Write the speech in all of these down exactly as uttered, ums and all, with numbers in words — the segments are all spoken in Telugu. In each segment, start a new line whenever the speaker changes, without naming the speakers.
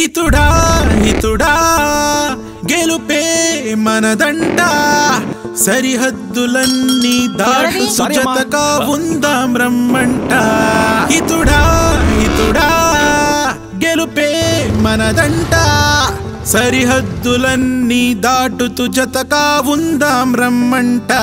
హితుడా హితుడా గెలుపే మనదంట సరిహద్దులన్నీ దాటు సుజతగా ఉందాం రమ్మంట హితుడా హితుడా గెలుపే మనదంట సరిహద్దులన్నీ దాటుతూ జతగా ఉందాం రమ్మంట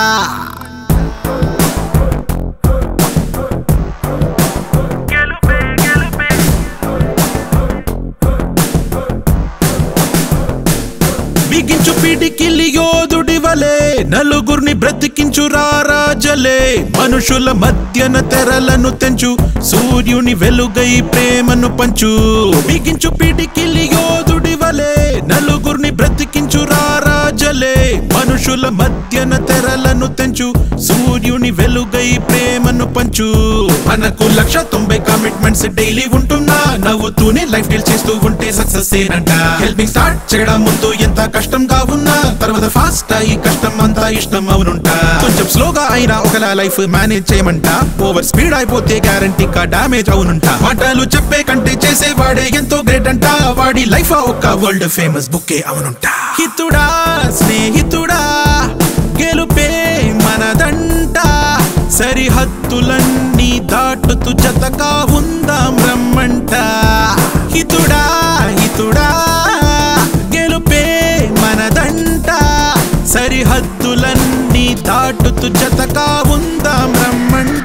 బిగించు పిడికిలి యోధుడివలే నలుగురిని బ్రతికించు రారాజలే మనుషుల మధ్యన తెరలను తెంచు సూర్యుని వెలుగై ప్రేమను పంచు బిగించు పిడికిలి యోధుడివలే నలుగురిని బ్రతికించు రారాజలే మనుషుల మధ్యన తెరలను తెంచు సూర్యుని వెలుగై ప్రేమను పంచు మనకు లక్ష తొంభై కమిట్మెంట్స్ డైలీ ఉంటున్నా నవ్వుతూనే లైఫ్ డీల్ చేస్తూ ఉంటే సక్సెస్ ఏనంట హెల్పింగ్ స్టార్ట్ చేయడం ముందు ఎంత కష్టంగా ఉన్నా తర్వాత ఫాస్ట్ అయ్యి కష్టం అంతా ఇష్టం అవునుంటా కొంచెం స్లోగా అయినా ఒకలా లైఫ్ మేనేజ్ చేయమంట ఓవర్ స్పీడ్ అయిపోతే గ్యారంటీగా డామేజ్ అవునుంటా మాటలు చెప్పే కంటే చేసేవాడే ఎంతో గ్రేట్ అంట వాడి లైఫ్ ఒక వరల్డ్ ఫేమస్ బుక్కే అవునుంటా హితుడా స్నేహితుడా గెలుపే మనదంట సరిహద్దులన్నీ దాటుతూ జతగా ఉందాం రమ్మంట హితుడా హితుడా గెలుపే మనదంట సరిహద్దులన్నీ దాటుతూ జతగా ఉందాం రమ్మంట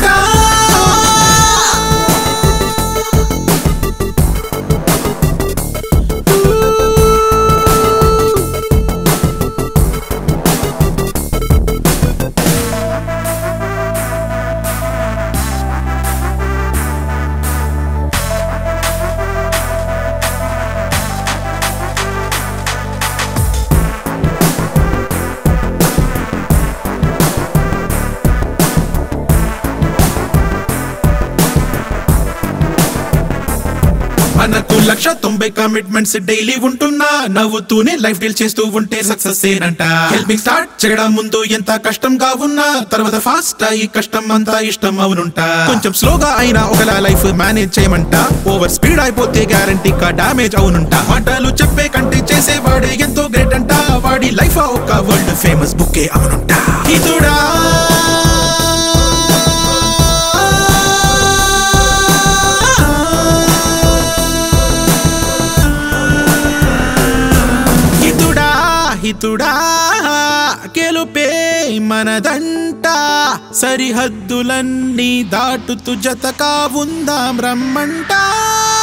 మనకు లక్ష తొంభై కమిట్మెంట్స్ డైలీ ఉంటున్నా నవ్వుతూనే లైఫ్ డీల్ చేస్తూ ఉంటే సక్సెస్ ఏనంట హెల్పింగ్ స్టార్ట్ చేయడం ముందు ఎంత కష్టంగా ఉన్నా తర్వాత ఫాస్ట్ అయ్యి కష్టం అంతా ఇష్టం అవునుంటా కొంచెం స్లోగా అయినా ఒకలా లైఫ్ మేనేజ్ చేయమంట ఓవర్ స్పీడ్ అయిపోతే గ్యారంటీగా డామేజ్ అవునుంటా మాటలు చెప్పే కంటే చేసేవాడే ఎంతో గ్రేట్ అంట వాడి లైఫ్ ఒక వరల్డ్ ఫేమస్ బుక్కే అవునుంటా హితుడా హితుడా గెలుపే మనదంట సరిహద్దులన్నీ దాటుతూ జతగా ఉందాం రమ్మంట